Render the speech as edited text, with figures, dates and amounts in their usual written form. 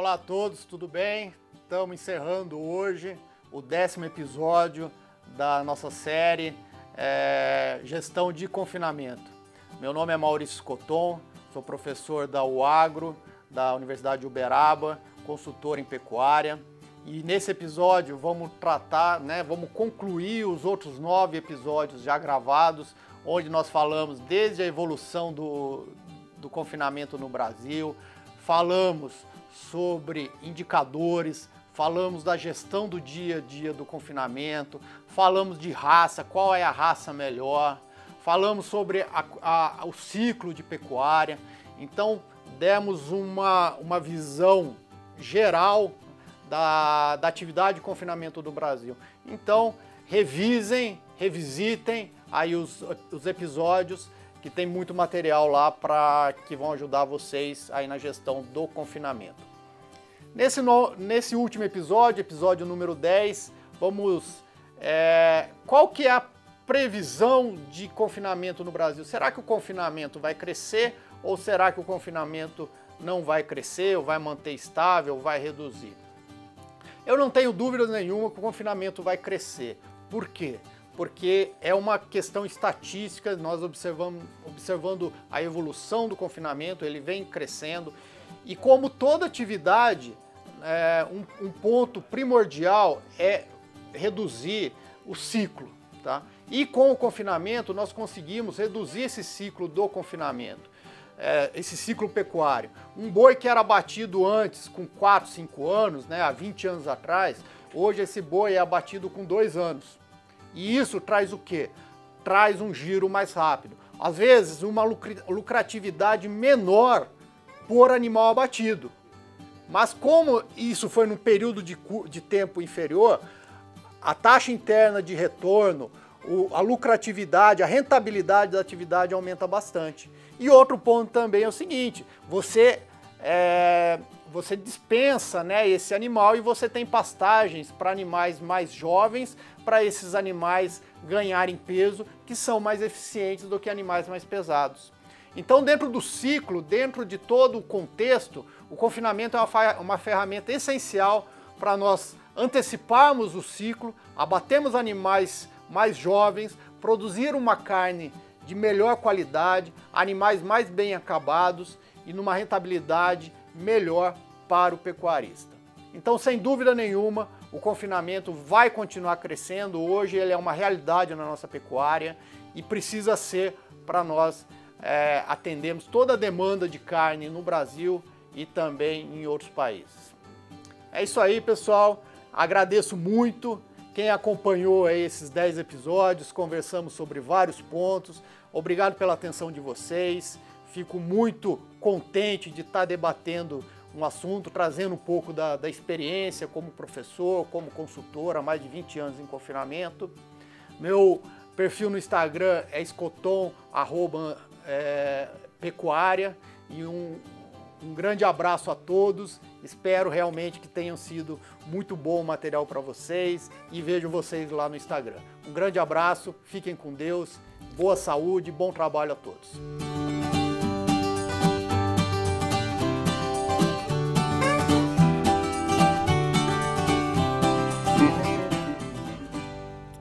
Olá a todos, tudo bem? Estamos encerrando hoje o 10º episódio da nossa série Gestão de Confinamento. Meu nome é Maurício Cotton, sou professor da UAGRO, da Universidade de Uberaba, consultor em pecuária. E nesse episódio vamos tratar, vamos concluir os outros 9 episódios já gravados, onde nós falamos desde a evolução do confinamento no Brasil, falamos sobre indicadores, falamos da gestão do dia a dia do confinamento, falamos de raça, qual é a raça melhor, falamos sobre o ciclo de pecuária. Então demos uma visão geral da atividade de confinamento do Brasil. Então revisitem aí os episódios, que tem muito material lá que vão ajudar vocês aí na gestão do confinamento. Nesse último episódio, episódio número 10, qual que é a previsão de confinamento no Brasil? Será que o confinamento vai crescer ou será que o confinamento não vai crescer, ou vai manter estável, ou vai reduzir? Eu não tenho dúvida nenhuma que o confinamento vai crescer. Por quê? Porque é uma questão estatística, nós observando a evolução do confinamento, ele vem crescendo. E como toda atividade, um ponto primordial é reduzir o ciclo, tá? E com o confinamento nós conseguimos reduzir esse ciclo do confinamento, esse ciclo pecuário. Um boi que era abatido antes com 4, 5 anos, há 20 anos atrás, hoje esse boi é abatido com 2 anos. E isso traz o quê? Traz um giro mais rápido. Às vezes, uma lucratividade menor por animal abatido. Mas como isso foi num período de tempo inferior, a taxa interna de retorno, a lucratividade, a rentabilidade da atividade aumenta bastante. E outro ponto também é o seguinte, você dispensa esse animal e você tem pastagens para animais mais jovens, para esses animais ganharem peso, que são mais eficientes do que animais mais pesados. Então, dentro do ciclo, dentro de todo o contexto, o confinamento é uma ferramenta essencial para nós anteciparmos o ciclo, abatermos animais mais jovens, produzir uma carne de melhor qualidade, animais mais bem acabados e numa rentabilidade melhor para o pecuarista. Então, sem dúvida nenhuma, o confinamento vai continuar crescendo. Hoje ele é uma realidade na nossa pecuária e precisa ser para nós atendermos toda a demanda de carne no Brasil e também em outros países. É isso aí, pessoal. Agradeço muito quem acompanhou aí esses 10 episódios, conversamos sobre vários pontos. Obrigado pela atenção de vocês. Fico muito contente de estar debatendo um assunto, trazendo um pouco da experiência como professor, como consultor, há mais de 20 anos em confinamento. Meu perfil no Instagram é escoton@pecuária e um grande abraço a todos. Espero realmente que tenham sido muito bom o material para vocês e vejo vocês lá no Instagram. Um grande abraço, fiquem com Deus, boa saúde, bom trabalho a todos.